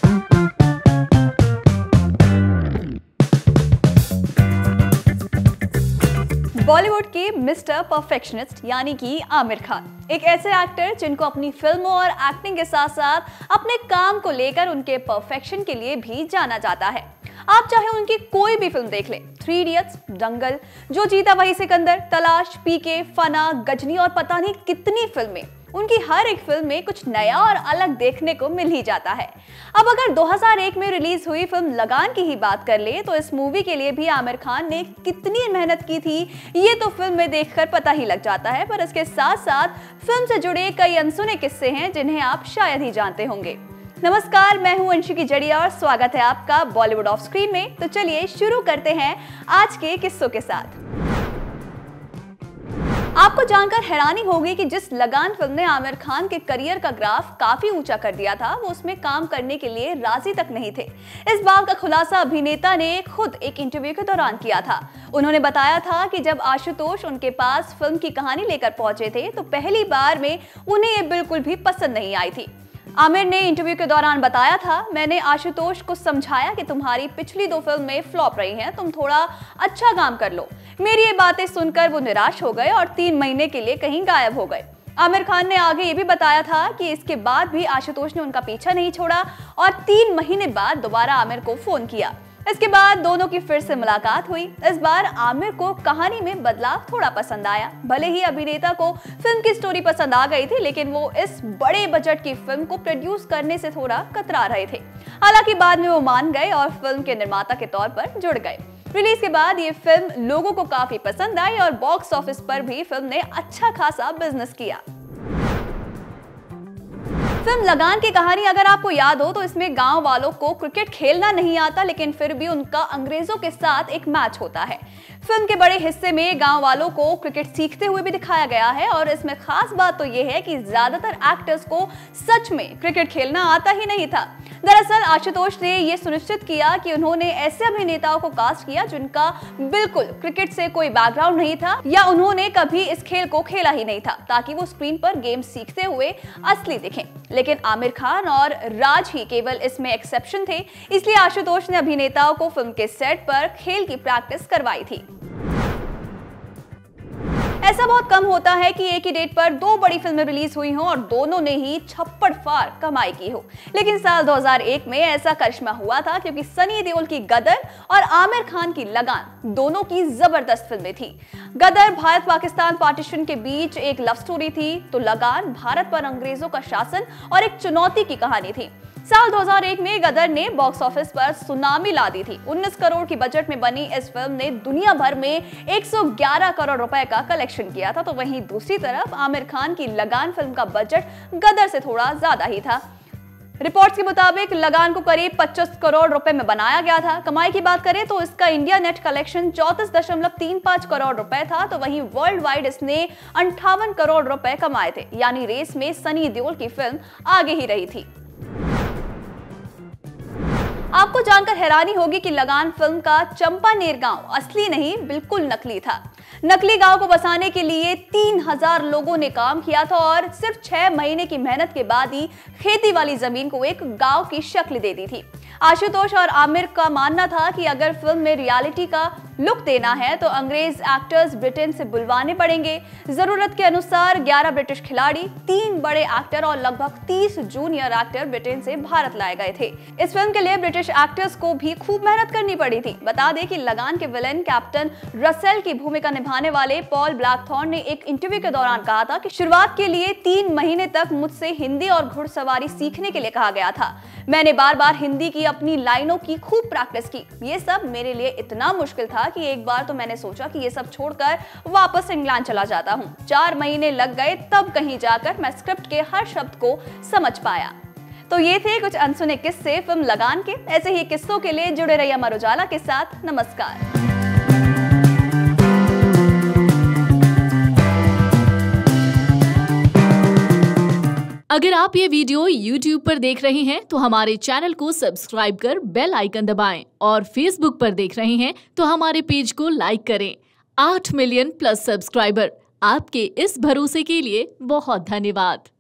बॉलीवुड के mister perfectionist यानी कि आमिर खान एक ऐसे एक्टर जिनको अपनी फिल्मों और एक्टिंग के साथ साथ अपने काम को लेकर उनके परफेक्शन के लिए भी जाना जाता है। आप चाहे उनकी कोई भी फिल्म देख लें, 3 इडियट्स, दंगल, जो जीता वही सिकंदर, तलाश, पीके, फना, गजनी और पता नहीं कितनी फिल्में, उनकी हर एक फिल्म में कुछ नया और अलग देखने को मिल ही जाता है। अब अगर 2001 में रिलीज हुई फिल्म लगान की ही बात कर ले तो इस मूवी के लिए भी आमिर खान ने कितनी मेहनत की थी ये तो फिल्म में देखकर पता ही लग जाता है। पर इसके साथ साथ फिल्म से जुड़े कई अनसुने किस्से हैं जिन्हें आप शायद ही जानते होंगे। नमस्कार, मैं हूं अंशु की जड़िया और स्वागत है आपका बॉलीवुड ऑफ स्क्रीन में। तो चलिए शुरू करते हैं आज के किस्सों के साथ। आपको जानकर हैरानी होगी कि जिस लगान फिल्म ने आमिर खान के करियर का ग्राफ काफी ऊंचा कर दिया था, वो उसमें काम करने के लिए राजी तक नहीं थे। इस बात का खुलासा अभिनेता ने खुद एक इंटरव्यू के दौरान किया था। उन्होंने बताया था कि जब आशुतोष उनके पास फिल्म की कहानी लेकर पहुंचे थे तो पहली बार में उन्हें ये बिल्कुल भी पसंद नहीं आई थी। आमिर ने इंटरव्यू के दौरान बताया था, मैंने आशुतोष को समझाया कि तुम्हारी पिछली 2 फिल्में फ्लॉप रही हैं, तुम थोड़ा अच्छा काम कर लो। मेरी ये बातें सुनकर वो निराश हो गए और 3 महीने के लिए कहीं गायब हो गए। आमिर खान ने आगे ये भी बताया था कि इसके बाद भी आशुतोष ने उनका पीछा नहीं छोड़ा और 3 महीने बाद दोबारा आमिर को फोन किया। इसके बाद दोनों की फिर से मुलाकात हुई। इस बार आमिर को कहानी में बदलाव थोड़ा पसंद आया। भले ही अभिनेता को फिल्म की स्टोरी पसंद आ गई थी, लेकिन वो इस बड़े बजट की फिल्म को प्रोड्यूस करने से थोड़ा कतरा रहे थे। हालांकि बाद में वो मान गए और फिल्म के निर्माता के तौर पर जुड़ गए। रिलीज के बाद ये फिल्म लोगों को काफी पसंद आई और बॉक्स ऑफिस पर भी फिल्म ने अच्छा खासा बिजनेस किया। फिल्म लगान की कहानी अगर आपको याद हो तो इसमें गांव वालों को क्रिकेट खेलना नहीं आता, लेकिन फिर भी उनका अंग्रेजों के साथ एक मैच होता है। फिल्म के बड़े हिस्से में गांव वालों को क्रिकेट सीखते हुए भी दिखाया गया है और इसमें खास बात तो यह है कि ज्यादातर एक्टर्स को सच में क्रिकेट खेलना आता ही नहीं था। दरअसल आशुतोष ने यह सुनिश्चित किया कि उन्होंने ऐसे अभिनेताओं को कास्ट किया जिनका बिल्कुल क्रिकेट से कोई बैकग्राउंड नहीं था या उन्होंने कभी इस खेल को खेला ही नहीं था, ताकि वो स्क्रीन पर गेम सीखते हुए असली दिखें। लेकिन आमिर खान और राज ही केवल इसमें एक्सेप्शन थे, इसलिए आशुतोष ने अभिनेताओं को फिल्म के सेट पर खेल की प्रैक्टिस करवाई थी। ऐसा बहुत कम होता है कि एक ही डेट पर 2 बड़ी फिल्में रिलीज हुई हों और दोनों ने ही छप्पड़ फाड़ कमाई की हो। लेकिन साल 2001 में ऐसा करिश्मा हुआ था क्योंकि सनी देओल की गदर और आमिर खान की लगान दोनों की जबरदस्त फिल्में थी। गदर भारत पाकिस्तान पार्टीशन के बीच एक लव स्टोरी थी, तो लगान भारत पर अंग्रेजों का शासन और एक चुनौती की कहानी थी। साल 2001 में गदर ने बॉक्स ऑफिस पर सुनामी ला दी थी। 19 करोड़ की बजट में बनी इस फिल्म ने दुनिया भर में 111 करोड़ रुपए का कलेक्शन किया था। तो वहीं दूसरी तरफ आमिर खान की लगान फिल्म का बजट गदर से थोड़ा ज्यादा ही था। रिपोर्ट्स के मुताबिक लगान को करीब 25 करोड़ रुपए में बनाया गया था। कमाई की बात करें तो इसका इंडिया नेट कलेक्शन 34.35 करोड़ रुपए था, तो वहीं वर्ल्ड वाइड इसने 58 करोड़ रुपए कमाए थे। यानी रेस में सनी देओल की फिल्म आगे ही रही थी। आपको जानकर हैरानी होगी कि लगान फिल्म का चंपानेर गांव असली नहीं बिल्कुल नकली था। नकली गांव को बसाने के लिए 3000 लोगों ने काम किया था और सिर्फ 6 महीने की मेहनत के बाद ही खेती वाली जमीन को एक गांव की शक्ल दे दी थी। आशुतोष और आमिर का मानना था कि अगर फिल्म में रियलिटी का लुक देना है तो अंग्रेज एक्टर्स ब्रिटेन से बुलवाने पड़ेंगे। जरूरत के अनुसार 11 ब्रिटिश खिलाड़ी, 3 बड़े एक्टर और लगभग 30 जूनियर एक्टर ब्रिटेन से भारत लाए गए थे। इस फिल्म के लिए ब्रिटिश एक्टर्स को भी खूब मेहनत करनी पड़ी थी। बता दें कि लगान के विलेन कैप्टन रसेल की भूमिका निभाने वाले पॉल ब्लैकथॉर्न ने एक इंटरव्यू के दौरान कहा था कि शुरुआत के लिए 3 महीने तक मुझसे हिंदी और घुड़सवारी सीखने के लिए कहा गया था। मैंने बार बार हिंदी की अपनी लाइनों की खूब प्रैक्टिस की। ये सब मेरे लिए इतना मुश्किल था कि एक बार तो मैंने सोचा कि ये सब छोड़कर वापस इंग्लैंड चला जाता हूँ। 4 महीने लग गए, तब कहीं जाकर मैं स्क्रिप्ट के हर शब्द को समझ पाया। तो ये थे कुछ अनसुने किस्से फिल्म लगान के। ऐसे ही किस्सों के लिए जुड़े रहिए अमर उजाला के साथ। नमस्कार। अगर आप ये वीडियो YouTube पर देख रहे हैं तो हमारे चैनल को सब्सक्राइब कर बेल आइकन दबाएं और Facebook पर देख रहे हैं तो हमारे पेज को लाइक करें। 8 मिलियन प्लस सब्सक्राइबर, आपके इस भरोसे के लिए बहुत धन्यवाद।